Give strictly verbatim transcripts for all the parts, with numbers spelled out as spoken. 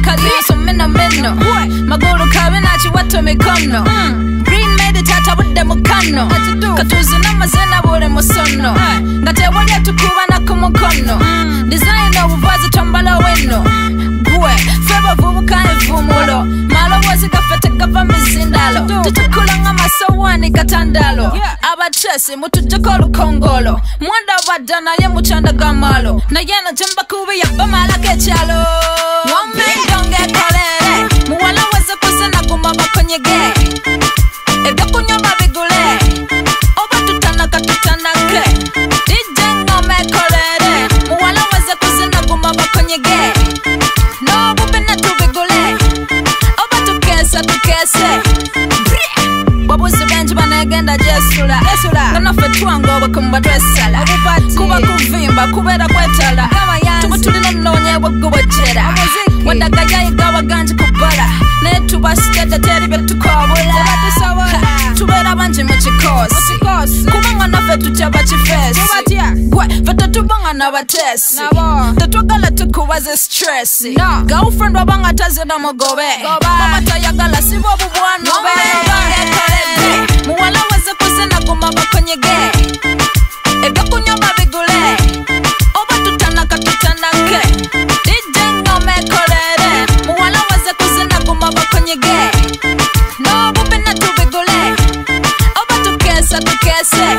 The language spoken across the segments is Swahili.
kalionso meno meno magulu kabe nachi wato mikono green made it tata budde mukano katuzi namazena bure musono ngate wali tukuba na kumukono design obuvazi tambala weno gwe feba vubuka evumulo malo wazi gafete gava mizindalo tutukula nga masowani katandalo abatresi mutujeko lukongolo mwanda badana ye muchanda gamalo na yena jemba kubi ya bamala kechalo wame donge kolere muwala wazi kusena Guma Bakunyige ega kunyoba bigule oba tutana katutanake dije ngome kolere muwala wazi kusena Guma Bakunyige no bubena tubigule oba tukesa tukese babuzi benji banegenda jesula ngana fetwango bakumba dresala kuba kuvimba kubera kwetala tumutulina nonye bwagubajera wadaga yayigawa ganji kubala netuba sitete teri betukobula tubera banji mukikosi kubanga nafe tutyaba kifesi gwe fete tubanga nabatesi tetwagala tukubaze stress girlfriend wabanga tazina mugobe mama tayagala sibo bubwanobe muwala waze kusena Guma Bakunyige ega kunyoba bigule oba tutana katutanake dije ngome kolere muwala waze kusena Guma Bakunyige no bubena tubigule oba tukesa tukese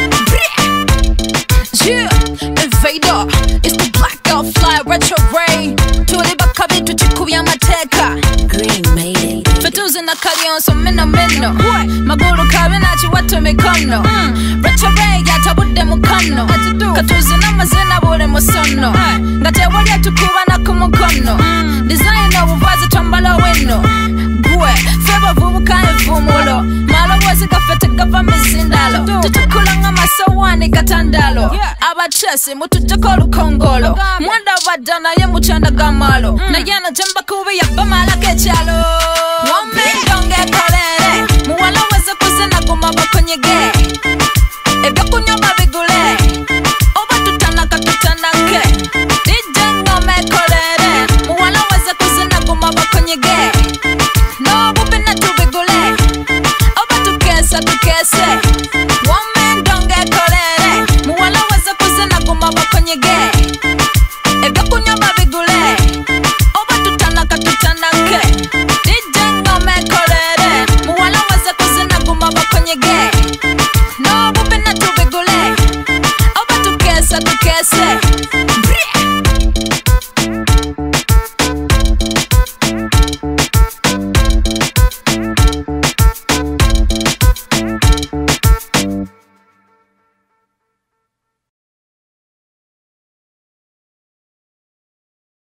yeah invader it's the black girl fly Recho rain tuli bakabi tuchikubya mateka green made it fetuzi na kalionso meno meno magulu kabe nachi wato mikono Recho rain yatabudde mukano katuzi namazena bure musono ngate wali tukuba na kumukono design obuvazi tambala weno gwe feba vubuka evumulo malo wazi gafete gava mizindalo tutukula nga masowani katandalo abatresi mutujeko lukongolo mwanda badana ye muchanda gamalo na yena jemba kubi ya bamala kechalo wame donge kolere muwala waze kusena Guma Bakunyige ega kunyoba bigule oba tutana katutanake dije ngome kolere muwala waze kusena Guma Bakunyige no bubena tubigule oba tukesa tukese wame donge kolere muwala waze kusena Guma Bakunyige ega kunyoba bigule oba tutana katutanake dije ngome kolere muwala waze kusena Guma Bakunyige no bubena tubigule oba tukesa tukese